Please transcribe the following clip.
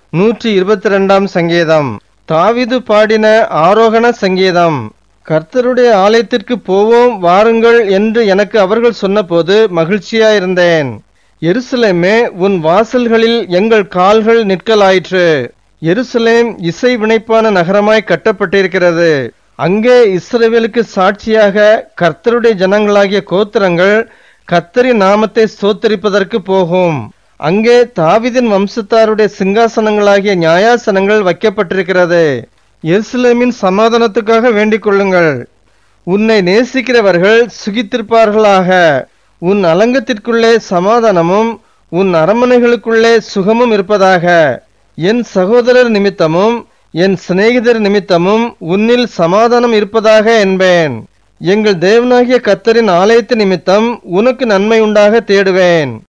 122 சங்கீதம். தாவீது பாடின ஆரோகண சங்கீதம். கர்த்தருடைய ஆலயத்திற்கு போவோம் வாருங்கள் என்று எனக்கு அவர்கள் சொன்னபோது மகிழ்ச்சியாயிருந்தேன். எருசலேமே, உன் வாசல்களில் எங்கள் கால்கள் நிற்கலாயிற்று. எருசலேம் இசை வினைப்பான நகரமாய் கட்டப்பட்டிருக்கிறது. அங்கே இஸ்ரவேலுக்கு சாட்சியாக கர்த்தருடைய ஜனங்களாகிய கோத்திரங்கள் கர்த்தரின் நாமத்தை ஸ்தோத்தரிப்பதற்கு போகும். அங்கே தாவீதின் வம்சத்தாருடைய சிங்காசனங்களாகிய நியாயாசனங்கள் வைக்கப்பட்டிருக்கிறது. எருசலேமின் சமாதானத்துக்காக வேண்டிக் கொள்ளுங்கள். உன்னை நேசிக்கிறவர்கள் சுகித்திருப்பார்களாக. உன் அலங்கத்திற்குள்ளே சமாதானமும் உன் அரண்மனைகளுக்குள்ளே சுகமும் இருப்பதாக. என் சகோதரர் நிமித்தமும் என் சிநேகிதர் நிமித்தமும் உன்னில் சமாதானம் இருப்பதாக என்பேன். எங்கள் தேவனாகிய கர்த்தரின் ஆலயத்து நிமித்தம் உனக்கு நன்மை உண்டாக தேடுவேன்.